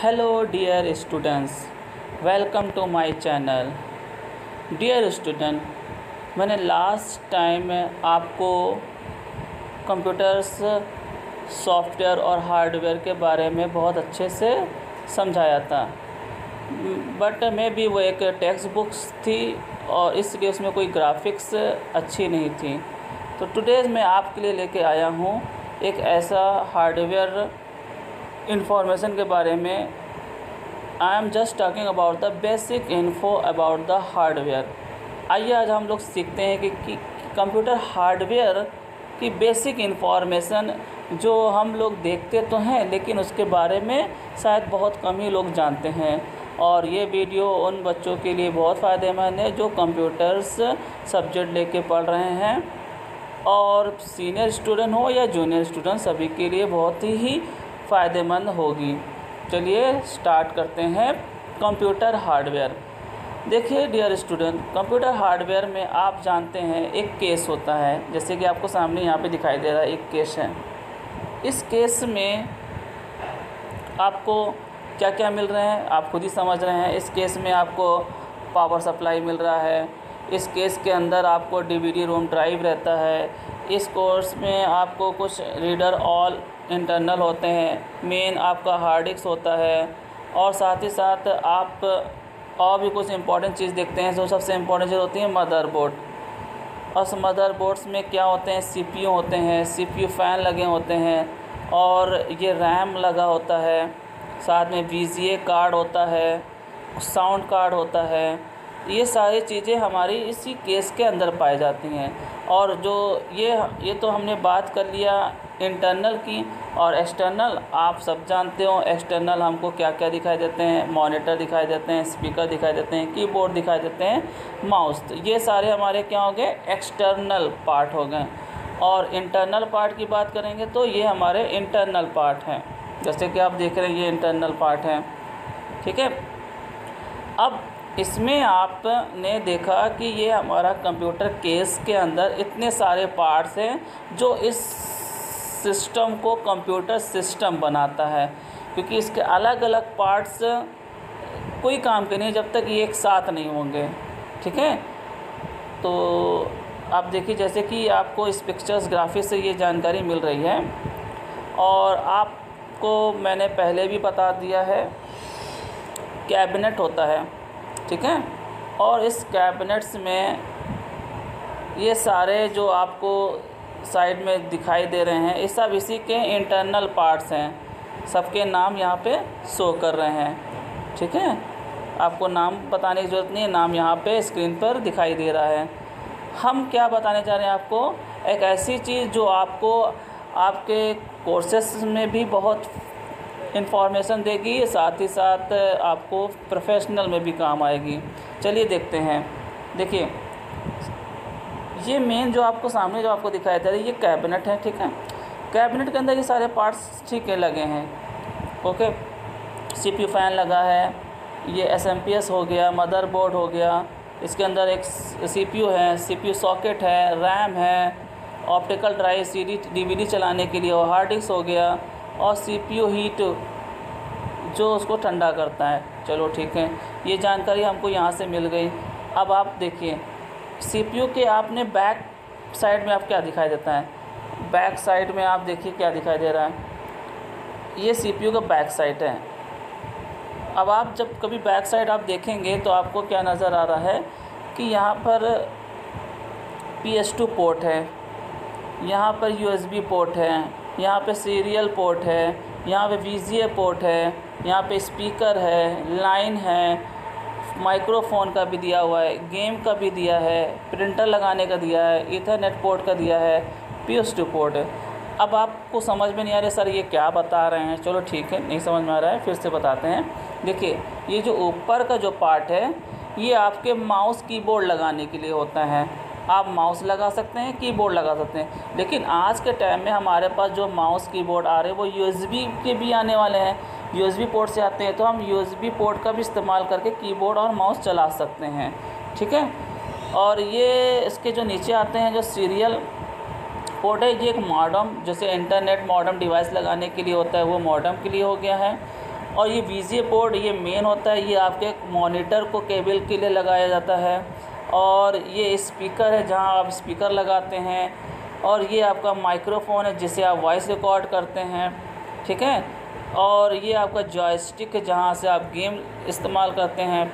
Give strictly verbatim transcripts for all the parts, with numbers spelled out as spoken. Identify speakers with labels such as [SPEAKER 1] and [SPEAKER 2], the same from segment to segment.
[SPEAKER 1] Hello dear students, welcome to my channel. Dear student, मैंने last time आपको computers software और hardware के बारे में बहुत अच्छे से समझाया था, बट मैं भी वो एक टेक्स्ट बुक्स थी और इसलिए उसमें कोई ग्राफिक्स अच्छी नहीं थी। तो टुडे मैं आपके लिए लेके आया हूँ एक ऐसा हार्डवेयर इंफॉर्मेशन के बारे में। I am just talking about the basic info about the hardware. आइए आज हम लोग सीखते हैं कि, कि कंप्यूटर हार्डवेयर की बेसिक इन्फॉर्मेशन जो हम लोग देखते तो हैं लेकिन उसके बारे में शायद बहुत कम ही लोग जानते हैं। और ये वीडियो उन बच्चों के लिए बहुत फ़ायदेमंद है जो कंप्यूटर्स सब्जेक्ट लेके पढ़ रहे हैं, और सीनियर स्टूडेंट हो या जूनियर स्टूडेंट सभी के लिए बहुत ही फ़ायदेमंद होगी। चलिए स्टार्ट करते हैं कंप्यूटर हार्डवेयर। देखिए डियर स्टूडेंट, कंप्यूटर हार्डवेयर में आप जानते हैं एक केस होता है, जैसे कि आपको सामने यहाँ पे दिखाई दे रहा है एक केस है। इस केस में आपको क्या क्या मिल रहे हैं आप खुद ही समझ रहे हैं। इस केस में आपको पावर सप्लाई मिल रहा है, इस केस के अंदर आपको डीवीडी रोम ड्राइव रहता है, इस कोर्स में आपको कुछ रीडर ऑल इंटरनल होते हैं, मेन आपका हार्ड डिस्क होता है, और साथ ही साथ आप और भी कुछ इंपॉर्टेंट चीज़ देखते हैं। जो सबसे इम्पोर्टेंट चीज़ होती है मदरबोर्ड। और उस मदरबोर्ड्स में क्या होते हैं, सीपीयू होते हैं, सीपीयू फ़ैन लगे होते हैं, और ये रैम लगा होता है, साथ में वीजीए कार्ड होता है, साउंड कार्ड होता है। ये सारी चीज़ें हमारी इसी केस के अंदर पाई जाती हैं। और जो ये ये तो हमने बात कर लिया इंटरनल की, और एक्सटर्नल आप सब जानते हो। एक्सटर्नल हमको क्या क्या दिखाई देते हैं, मॉनिटर दिखाई देते हैं, स्पीकर दिखाई देते हैं, कीबोर्ड दिखाई देते हैं, माउस। तो ये सारे हमारे क्या हो गए, एक्सटर्नल पार्ट हो गए। और इंटरनल पार्ट की बात करेंगे तो ये हमारे इंटरनल पार्ट हैं, जैसे कि आप देख रहे हैं ये इंटरनल पार्ट हैं, ठीक है। अब इसमें आपने देखा कि ये हमारा कंप्यूटर केस के अंदर इतने सारे पार्ट्स हैं जो इस सिस्टम को कंप्यूटर सिस्टम बनाता है, क्योंकि इसके अलग अलग पार्ट्स कोई काम के नहीं जब तक ये एक साथ नहीं होंगे, ठीक है। तो आप देखिए जैसे कि आपको इस पिक्चर्स ग्राफिक्स से ये जानकारी मिल रही है, और आपको मैंने पहले भी बता दिया है कैबिनेट होता है, ठीक है। और इस कैबिनेट्स में ये सारे जो आपको साइड में दिखाई दे रहे हैं ये सब इसी के इंटरनल पार्ट्स हैं। सबके नाम यहाँ पे शो कर रहे हैं, ठीक है। आपको नाम बताने की ज़रूरत नहीं है, नाम यहाँ पे स्क्रीन पर दिखाई दे रहा है। हम क्या बताने जा रहे हैं आपको, एक ऐसी चीज़ जो आपको आपके कोर्सेस में भी बहुत इन्फॉर्मेशन देगी, साथ ही साथ आपको प्रोफेशनल में भी काम आएगी। चलिए देखते हैं। देखिए ये मेन जो आपको सामने जो आपको दिखाई दे रहा है ये कैबिनेट है, ठीक है। कैबिनेट के अंदर ये सारे पार्ट्स ठीक है लगे हैं, ओके। सीपीयू फ़ैन लगा है, ये एसएमपीएस हो गया, मदरबोर्ड हो गया, इसके अंदर एक सीपीयू है, सीपीयू सॉकेट है, रैम है, ऑप्टिकल ड्राइव सीडी डीवीडी चलाने के लिए, और हार्ड डिस्क हो गया, और सीपीयू हीट जो उसको ठंडा करता है। चलो ठीक है, ये जानकारी हमको यहाँ से मिल गई। अब आप देखिए सीपीयू के आपने बैक साइड में आप क्या दिखाई देता है, बैक साइड में आप देखिए क्या दिखाई दे रहा है, ये सीपीयू का बैक साइड है। अब आप जब कभी बैक साइड आप देखेंगे तो आपको क्या नज़र आ रहा है कि यहाँ पर पी एस टू पोर्ट है, यहाँ पर यू एस बी पोर्ट है, यहाँ पे सीरियल पोर्ट है, यहाँ पे वीजीए पोर्ट है, यहाँ पे स्पीकर है, लाइन है, माइक्रोफोन का भी दिया हुआ है, गेम का भी दिया है, प्रिंटर लगाने का दिया है, ईथरनेट पोर्ट का दिया है, पी एस टू पोर्ट है। अब आपको समझ में नहीं आ रहा सर ये क्या बता रहे हैं, चलो ठीक है नहीं समझ में आ रहा है फिर से बताते हैं। देखिए ये जो ऊपर का जो पार्ट है ये आपके माउस कीबोर्ड लगाने के लिए होता है। आप माउस लगा सकते हैं, कीबोर्ड लगा सकते हैं, लेकिन आज के टाइम में हमारे पास जो माउस कीबोर्ड आ रहे हैं वो यूएसबी के भी आने वाले हैं, यूएसबी पोर्ट से आते हैं, तो हम यूएसबी पोर्ट का भी इस्तेमाल करके कीबोर्ड और माउस चला सकते हैं, ठीक है। और ये इसके जो नीचे आते हैं जो सीरियल पोर्ट है, ये एक मॉडम जैसे इंटरनेट मॉडम डिवाइस लगाने के लिए होता है, वो मॉडम के लिए हो गया है। और ये वी जी ए पोर्ट ये मेन होता है, ये आपके मॉनिटर को केबल के लिए लगाया जाता है। और ये स्पीकर है जहाँ आप स्पीकर लगाते हैं। और ये आपका माइक्रोफोन है जिससे आप वॉइस रिकॉर्ड करते हैं, ठीक है। और ये आपका जॉयस्टिक है जहाँ से आप गेम इस्तेमाल करते हैं।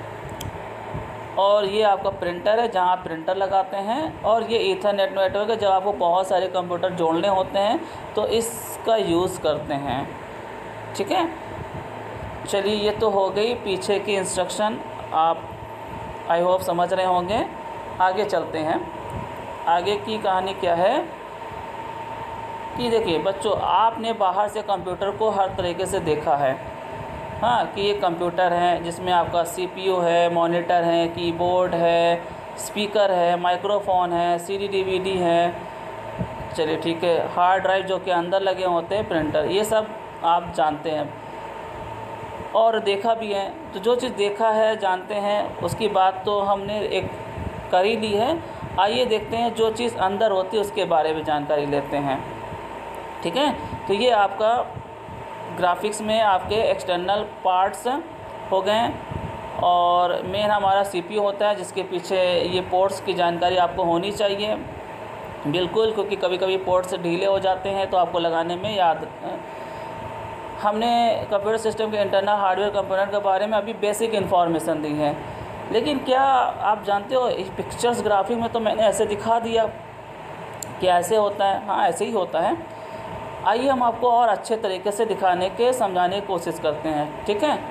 [SPEAKER 1] और ये आपका प्रिंटर है जहाँ आप प्रिंटर लगाते हैं। और ये ईथरनेट नेटवर्क है जब आपको बहुत सारे कंप्यूटर जोड़ने होते हैं तो इसका यूज़ करते हैं, ठीक है। चलिए, ये तो हो गई पीछे की इंस्ट्रक्शन, आप आई होप समझ रहे होंगे। आगे चलते हैं। आगे की कहानी क्या है कि देखिए बच्चों, आपने बाहर से कंप्यूटर को हर तरीके से देखा है, हाँ, कि ये कंप्यूटर है जिसमें आपका सीपीयू है, मॉनिटर है, कीबोर्ड है, स्पीकर है, माइक्रोफोन है, सीडी डीवीडी है, चलिए ठीक है, हार्ड ड्राइव जो कि अंदर लगे होते हैं, प्रिंटर, ये सब आप जानते हैं और देखा भी है। तो जो चीज़ देखा है, जानते हैं, उसकी बात तो हमने एक कर ही ली है। आइए देखते हैं जो चीज़ अंदर होती है उसके बारे में जानकारी लेते हैं, ठीक है। तो ये आपका ग्राफिक्स में आपके एक्सटर्नल पार्ट्स हो गए और मेन हमारा सीपीयू होता है जिसके पीछे ये पोर्ट्स की जानकारी आपको होनी चाहिए बिल्कुल, क्योंकि कभी कभी पोर्ट्स ढीले हो जाते हैं तो आपको लगाने में याद। हमने कंप्यूटर सिस्टम के इंटरनल हार्डवेयर कंपोनेंट के बारे में अभी बेसिक इन्फॉर्मेशन दी है, लेकिन क्या आप जानते हो इस पिक्चर्स ग्राफिक में तो मैंने ऐसे दिखा दिया कि ऐसे होता है, हाँ ऐसे ही होता है। आइए हम आपको और अच्छे तरीके से दिखाने के समझाने की कोशिश करते हैं, ठीक है।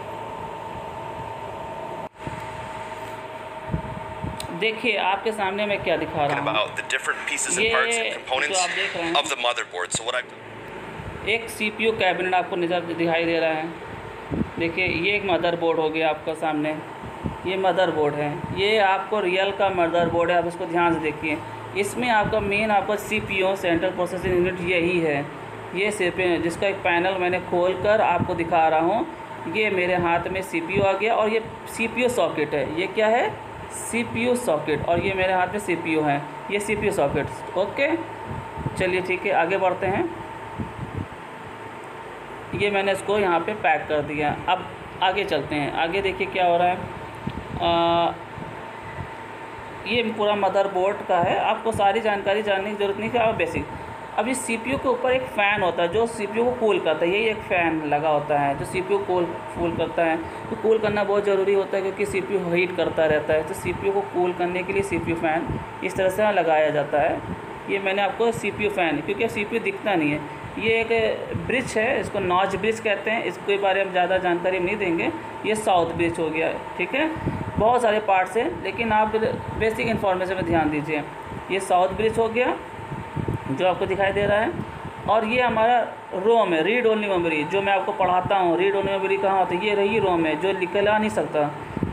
[SPEAKER 1] देखिए आपके सामने मैं क्या दिखा रहा हूँ, ये जो आप देख रहे हैं एक सीपीयू कैबिनेट आपको नज़र दिखाई दे रहा है। देखिए ये एक मदरबोर्ड हो गया आपका सामने, ये मदरबोर्ड है, ये आपको रियल का मदरबोर्ड है। आप इसको ध्यान से देखिए, इसमें आपका मेन आपका सीपीयू सेंट्रल प्रोसेसिंग यूनिट यही है। ये सिर्फ जिसका एक पैनल मैंने खोल कर आपको दिखा रहा हूँ। ये मेरे हाथ में सीपीयू आ गया और ये सीपीयू सॉकेट है, ये क्या है, सीपीयू सॉकेट, और ये मेरे हाथ में सीपीयू है, ये सीपीयू सॉकेट। ओके चलिए ठीक है, आगे बढ़ते हैं। ये मैंने इसको यहाँ पे पैक कर दिया। अब आगे चलते हैं। आगे देखिए क्या हो रहा है। आ, ये पूरा मदरबोर्ड का है, आपको सारी जानकारी जानने की ज़रूरत नहीं है, आप बेसिक। अब इस सीपीयू के ऊपर एक फ़ैन होता है जो सीपीयू को कूल करता है, यही एक फ़ैन लगा होता है जो सीपीयू को कूल कूल करता है। तो कूल करना बहुत ज़रूरी होता है क्योंकि सीपीयू हीट करता रहता है, तो सीपीयू को कूल करने के लिए सीपीयू फ़ैन इस तरह से लगाया जाता है। ये मैंने आपको सीपीयू फ़ैन, क्योंकि सीपीयू दिखता नहीं है, ये एक ब्रिज है, इसको नॉच ब्रिज कहते हैं, इसके बारे में ज़्यादा जानकारी हम नहीं देंगे। ये साउथ ब्रिज हो गया, ठीक है। बहुत सारे पार्ट्स हैं लेकिन आप बेसिक इन्फॉर्मेशन में ध्यान दीजिए। ये साउथ ब्रिज हो गया जो आपको दिखाई दे रहा है, और ये हमारा रोम है, रीड ओनली मेमोरी, जो मैं आपको पढ़ाता हूँ। रीड ओनली मेमोरी कहाँ होती है, ये रही रोम है जो निकला नहीं सकता।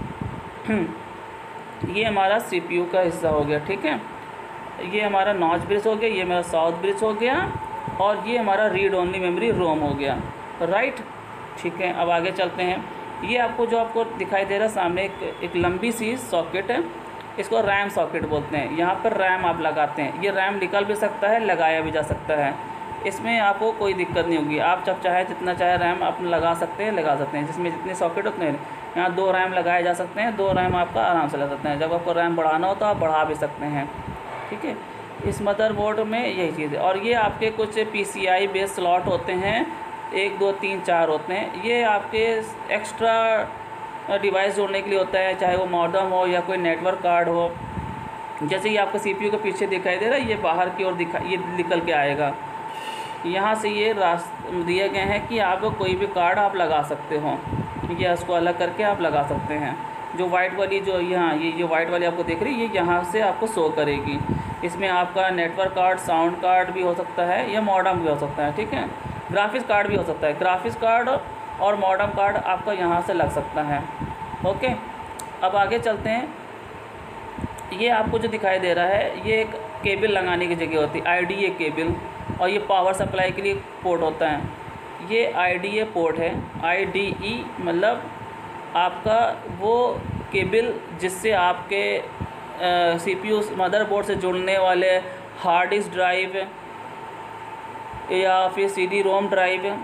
[SPEAKER 1] ये हमारा सीपीयू का हिस्सा हो गया, ठीक है। ये हमारा नॉच ब्रिज हो गया, ये मेरा साउथ ब्रिज हो गया, और ये हमारा रीड ओनली मेमोरी रोम हो गया, राइट, ठीक है। अब आगे चलते हैं। ये आपको जो आपको दिखाई दे रहा है सामने एक, एक लंबी सी सॉकेट है, इसको रैम सॉकेट बोलते हैं। यहाँ पर रैम आप लगाते हैं, ये रैम निकल भी सकता है, लगाया भी जा सकता है, इसमें आपको कोई दिक्कत नहीं होगी। आप जब चाहे जितना चाहे रैम आप लगा सकते हैं, लगा सकते हैं, जिसमें जितने सॉकेट उतने। यहाँ दो रैम लगाए जा सकते हैं, दो रैम आपका आराम से लगा सकते हैं। जब आपको रैम बढ़ाना हो तो आप बढ़ा भी सकते हैं, ठीक है। इस मदरबोर्ड में यही चीज़ है। और ये आपके कुछ पीसीआई बेस्ड स्लॉट होते हैं, एक दो तीन चार होते हैं। ये आपके एक्स्ट्रा डिवाइस जोड़ने के लिए होता है, चाहे वो मॉडेम हो या कोई नेटवर्क कार्ड हो। जैसे कि आपका सीपीयू के पीछे दिखाई दे रहा है, ये बाहर की ओर दिखा ये निकल के आएगा। यहाँ से ये रास्ते दिए गए हैं कि आप कोई भी कार्ड आप लगा सकते हो, या इसको अलग करके आप लगा सकते हैं। जो वाइट वाली जो यहाँ ये जो वाइट वाली आपको दिख रही है, ये यहाँ से आपको शो करेगी। इसमें आपका नेटवर्क कार्ड, साउंड कार्ड भी हो सकता है, या मॉडेम भी हो सकता है, ठीक है। ग्राफिक्स कार्ड भी हो सकता है, ग्राफिक्स कार्ड और मॉडेम कार्ड आपका यहाँ से लग सकता है, ओके। अब आगे चलते हैं। ये आपको जो दिखाई दे रहा है, ये एक केबल लगाने की जगह होती है, आईडीए केबल, और ये पावर सप्लाई के लिए पोर्ट होता है। ये आईडीए पोर्ट है, आईडीई मतलब आपका वो केबल जिससे आपके सीपीयू मदरबोर्ड से जुड़ने वाले हार्ड डिस्क ड्राइव या फिर सीडी रोम ड्राइव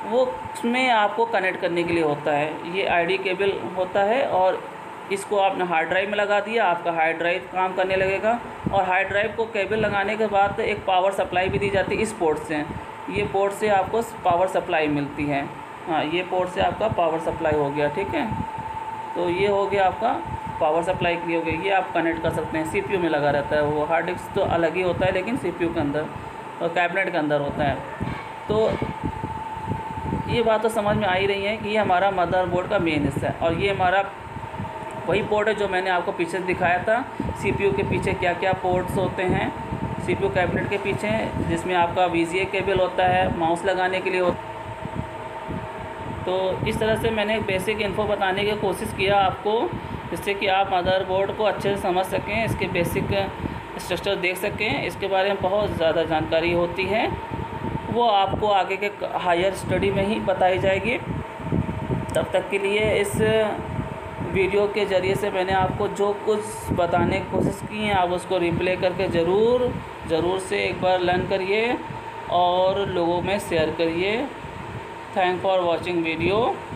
[SPEAKER 1] वो उसमें आपको कनेक्ट करने के लिए होता है। ये आईडी केबल होता है और इसको आपने हार्ड ड्राइव में लगा दिया, आपका हार्ड ड्राइव काम करने लगेगा। और हार्ड ड्राइव को केबल लगाने के बाद एक पावर सप्लाई भी दी जाती है इस पोर्ट से। ये पोर्ट से आपको पावर सप्लाई मिलती है। हाँ, ये पोर्ट से आपका पावर सप्लाई हो गया, ठीक है। तो ये हो गया आपका पावर सप्लाई के लिए हो गया। ये आप कनेक्ट कर सकते हैं, सीपीयू में लगा रहता है वो। हार्ड डिस्क तो अलग ही होता है, लेकिन सीपीयू के अंदर और कैबिनेट के अंदर होता है। तो ये बात तो समझ में आ ही रही है कि ये हमारा मदरबोर्ड का मेन हिस्सा है। और ये हमारा वही पोर्ट है जो मैंने आपको पीछे दिखाया था। सीपीयू के पीछे क्या क्या पोर्ट्स होते हैं, सीपीयू कैबिनेट के पीछे, जिसमें आपका वीजीए केबल होता है, माउस लगाने के लिए होता है। तो इस तरह से मैंने बेसिक इन्फो बताने की कोशिश किया आपको, जिससे कि आप मदरबोर्ड को अच्छे से समझ सकें, इसके बेसिक स्ट्रक्चर देख सकें। इसके बारे में बहुत ज़्यादा जानकारी होती है, वो आपको आगे के हायर स्टडी में ही बताई जाएगी। तब तक के लिए इस वीडियो के ज़रिए से मैंने आपको जो कुछ बताने की कोशिश की है, आप उसको रिप्ले करके ज़रूर ज़रूर से एक बार लर्न करिए और लोगों में शेयर करिए। Thank for watching video.